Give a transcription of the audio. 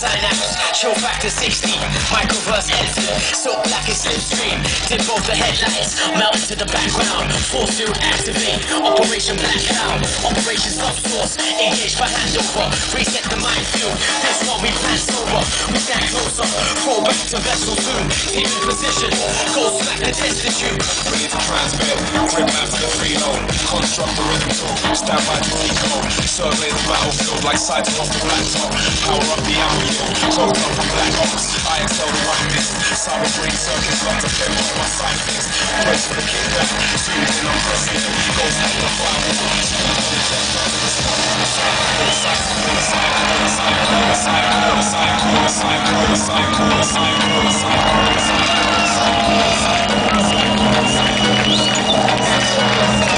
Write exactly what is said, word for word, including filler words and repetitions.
synapse, show factor sixty. Microverse edited, so black is slipstream. Did both the headlights, melt into the background. Force field activate, Operation Black Cloud. Operation Subsource, engage for handover. Reset the minefield, this one we plan sober. We stand closer, fall back to vessel soon. Take in position, go smack the testing tube. Ready to transmit, grip back to the freeload. Construct the rhythm tool, stand by to decode. Survey the battlefield like sighting off the black top. Power up the ammo yield, close up from black ops. I excel the one this, cyber brain circuits locked up them on my side of this. Brace for the kickback, zoomed in, I'm pressing it. Goes out the firewall, speed on the jet, down to the sky. Corner side, corner side, corner side, corner side, corner side, corner side, corner side, corner side, corner side, corner side, corner side, corner side, corner side, corner side, corner side, corner side.